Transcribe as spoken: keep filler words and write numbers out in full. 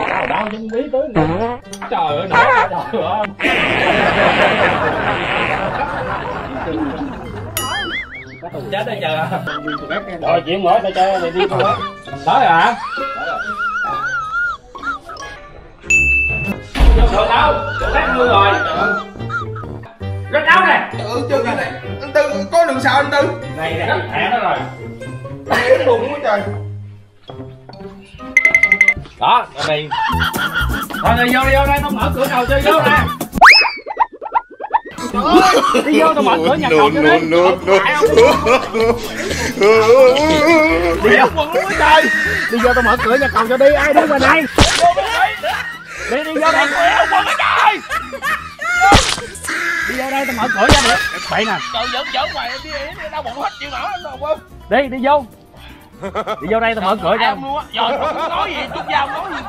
Đau đau chân bí tới nữa. Trời ơi, nổi trời ơi. Chết đây chờ. Rồi chuyện mở tay chơi thì đi thôi. Tới rồi hả? Rồi đâu? Lát mưa rồi. Rất đau nè. Ừ, chưa cái này. Anh Tư có đường sao anh Tư? Này nè, thẻ đó rồi. Em buồn quá trời. Đó, rồi mày. Thôi đi vô đi vô đây, tao mở cửa đầu chơi vô nè. Đi vô tao mở cửa nhà cầu cho đi. Đi vô quần luôn trời. Đi vô tao mở cửa nhà cầu cho đi, ai đứng bên này. Đi đi vô đây. Quần ở trời. Đi vô đây tao mở cửa ra được. Vậy nè. Trời giỡn giỡn mày đi đi đau bụng hết chịu nổi anh đâu không? Đi đi vô. Đi vô đây tao mở cửa ra. Luôn á. Rồi nói gì chút dao nói gì.